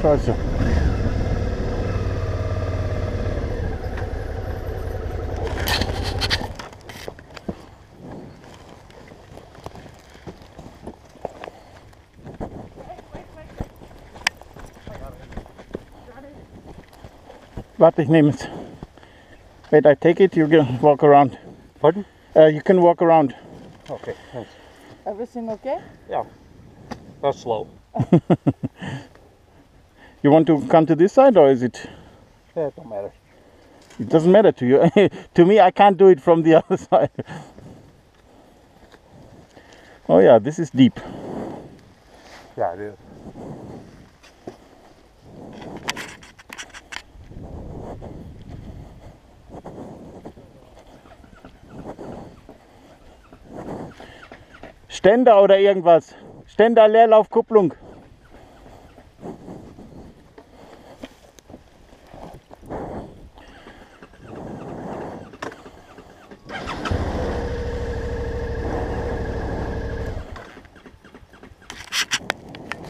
Also. Warte, ich nehme es. Wait, I take it, you can walk around. Pardon? You can walk around. Okay, thanks. Everything okay? Yeah, that's slow. You want to come to this side or is it? Yeah, it don't matter. It doesn't matter to you. To me, I can't do it from the other side. Oh yeah, this is deep. Yeah, it is. Ständer oder irgendwas. Ständer, Leerlaufkupplung.